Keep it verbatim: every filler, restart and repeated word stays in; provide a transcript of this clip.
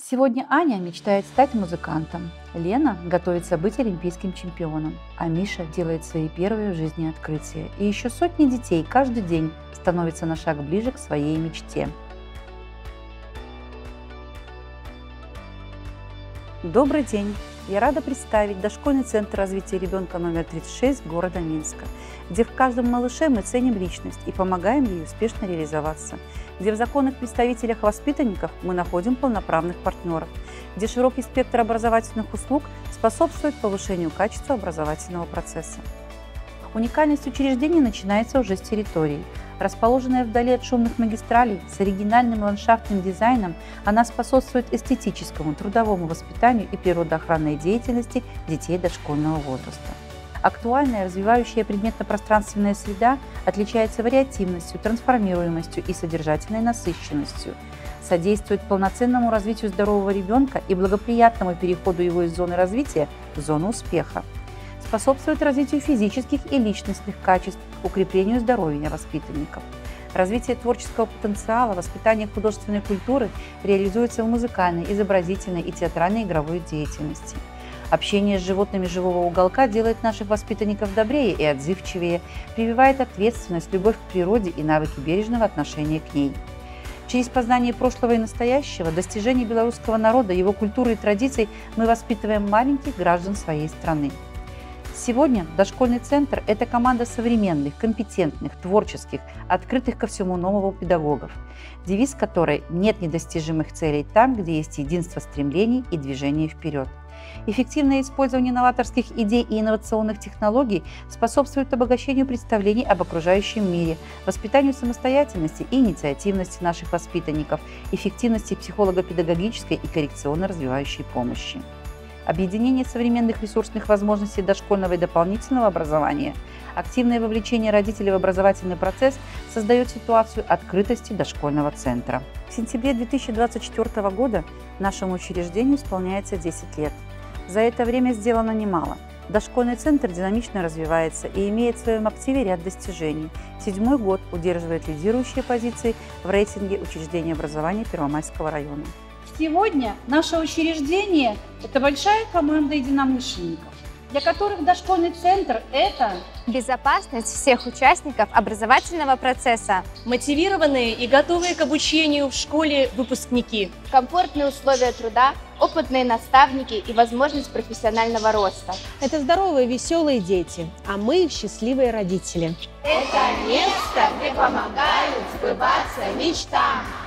Сегодня Аня мечтает стать музыкантом, Лена готовится быть олимпийским чемпионом, а Миша делает свои первые в жизни открытия. И еще сотни детей каждый день становятся на шаг ближе к своей мечте. Добрый день! Я рада представить дошкольный центр развития ребенка номер тридцать шесть города Минска, где в каждом малыше мы ценим личность и помогаем ей успешно реализоваться, где в законных представителях воспитанников мы находим полноправных партнеров, где широкий спектр образовательных услуг способствует повышению качества образовательного процесса. Уникальность учреждения начинается уже с территории. Расположенная вдали от шумных магистралей, с оригинальным ландшафтным дизайном, она способствует эстетическому, трудовому воспитанию и природоохранной деятельности детей дошкольного возраста. Актуальная, развивающая предметно-пространственная среда отличается вариативностью, трансформируемостью и содержательной насыщенностью, содействует полноценному развитию здорового ребенка и благоприятному переходу его из зоны развития в зону успеха, способствует развитию физических и личностных качеств, укреплению здоровья воспитанников. Развитие творческого потенциала, воспитание художественной культуры реализуется в музыкальной, изобразительной и театральной игровой деятельности. Общение с животными живого уголка делает наших воспитанников добрее и отзывчивее, прививает ответственность, любовь к природе и навыки бережного отношения к ней. Через познание прошлого и настоящего, достижений белорусского народа, его культуры и традиций мы воспитываем маленьких граждан своей страны. Сегодня дошкольный центр – это команда современных, компетентных, творческих, открытых ко всему нового педагогов, девиз которой «Нет недостижимых целей там, где есть единство стремлений и движение вперед». Эффективное использование новаторских идей и инновационных технологий способствует обогащению представлений об окружающем мире, воспитанию самостоятельности и инициативности наших воспитанников, эффективности психолого-педагогической и коррекционно-развивающей помощи. Объединение современных ресурсных возможностей дошкольного и дополнительного образования, активное вовлечение родителей в образовательный процесс создает ситуацию открытости дошкольного центра. В сентябре две тысячи двадцать четвёртого года нашему учреждению исполняется десять лет. За это время сделано немало. Дошкольный центр динамично развивается и имеет в своем активе ряд достижений. Седьмой год удерживает лидирующие позиции в рейтинге учреждений образования Первомайского района. Сегодня наше учреждение – это большая команда единомышленников, для которых дошкольный центр – это безопасность всех участников образовательного процесса, мотивированные и готовые к обучению в школе выпускники, комфортные условия труда, опытные наставники и возможность профессионального роста. Это здоровые, веселые дети, а мы их счастливые родители. Это место, где помогают сбываться мечтам.